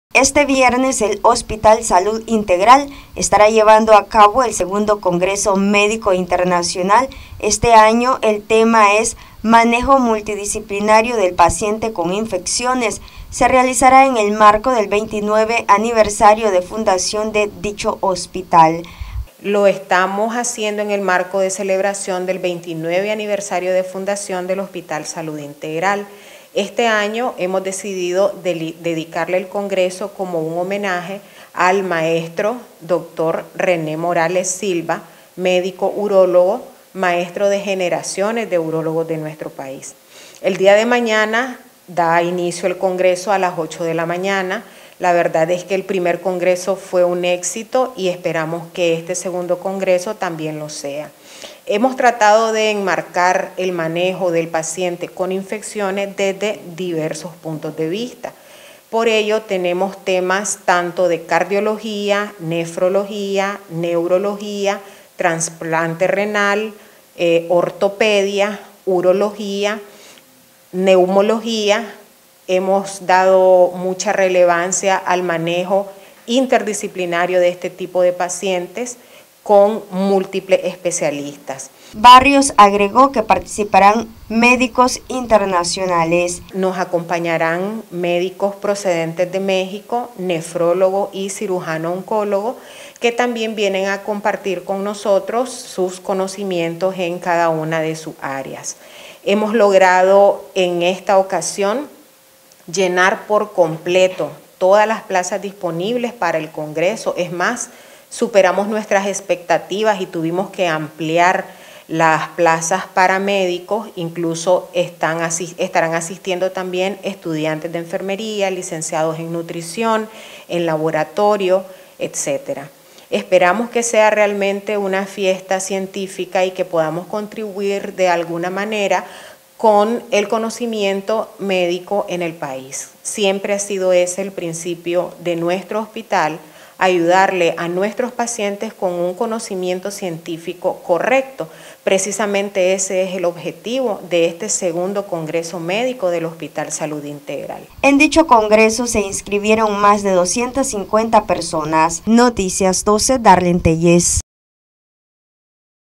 Este viernes el Hospital Salud Integral estará llevando a cabo el segundo Congreso Médico Internacional. Este año el tema es Manejo Multidisciplinario del Paciente con Infecciones. Se realizará en el marco del 29 aniversario de fundación de dicho hospital. Lo estamos haciendo en el marco de celebración del 29 aniversario de fundación del Hospital Salud Integral. Este año hemos decidido dedicarle el Congreso como un homenaje al maestro Dr. René Morales Silva, médico urólogo, maestro de generaciones de urólogos de nuestro país. El día de mañana da inicio el Congreso a las 8 de la mañana. La verdad es que el primer Congreso fue un éxito y esperamos que este segundo Congreso también lo sea. Hemos tratado de enmarcar el manejo del paciente con infecciones desde diversos puntos de vista. Por ello tenemos temas tanto de cardiología, nefrología, neurología, trasplante renal, ortopedia, urología, neumología. Hemos dado mucha relevancia al manejo interdisciplinario de este tipo de pacientes con múltiples especialistas. Barrios agregó que participarán médicos internacionales. Nos acompañarán médicos procedentes de México, nefrólogo y cirujano oncólogo, que también vienen a compartir con nosotros sus conocimientos en cada una de sus áreas. Hemos logrado en esta ocasión llenar por completo todas las plazas disponibles para el Congreso. Es más, superamos nuestras expectativas y tuvimos que ampliar las plazas para médicos, incluso estarán asistiendo también estudiantes de enfermería, licenciados en nutrición, en laboratorio, etc. Esperamos que sea realmente una fiesta científica y que podamos contribuir de alguna manera con el conocimiento médico en el país. Siempre ha sido ese el principio de nuestro hospital, ayudarle a nuestros pacientes con un conocimiento científico correcto. Precisamente ese es el objetivo de este segundo Congreso Médico del Hospital Salud Integral. En dicho congreso se inscribieron más de 250 personas. Noticias 12, Darlene Tellez.